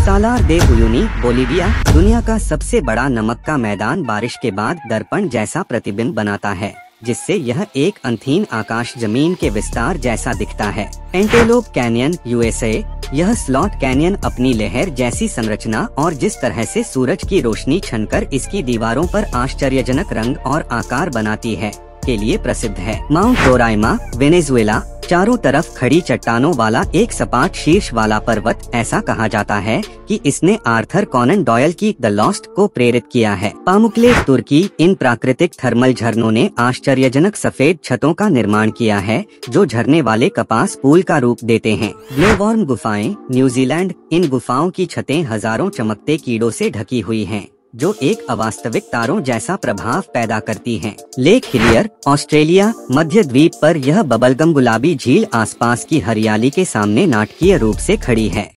सालार दे उयुनी, Bolivia. दुनिया का सबसे बड़ा नमक का मैदान बारिश के बाद दर्पण जैसा प्रतिबिंब बनाता है, जिससे यह एक अंतहीन आकाश जमीन के विस्तार जैसा दिखता है। Antelope canyon, USA. यह स्लॉट कैनियन अपनी लहर जैसी संरचना और जिस तरह से सूरज की रोशनी छनकर इसकी दीवारों पर आश्चर्यजनक रंग और आकार बनाती है के लिए प्रसिद्ध है। Mount Roraima, Venezuela. चारों तरफ खड़ी चट्टानों वाला एक सपाट शीर्ष वाला पर्वत। ऐसा कहा जाता है कि इसने आर्थर कॉनन डॉयल की द लॉस्ट को प्रेरित किया है। पामुक्ले, तुर्की। इन प्राकृतिक थर्मल झरनों ने आश्चर्यजनक सफेद छतों का निर्माण किया है, जो झरने वाले कपास पूल का रूप देते हैं। ग्लोवॉर्म गुफाएं, न्यूजीलैंड। इन गुफाओं की छतें हजारों चमकते कीड़ों से ढकी हुई हैं, जो एक अवास्तविक तारों जैसा प्रभाव पैदा करती हैं। Lake Hillier, Australia. मध्य द्वीप पर यह बबलगम गुलाबी झील आसपास की हरियाली के सामने नाटकीय रूप से खड़ी है।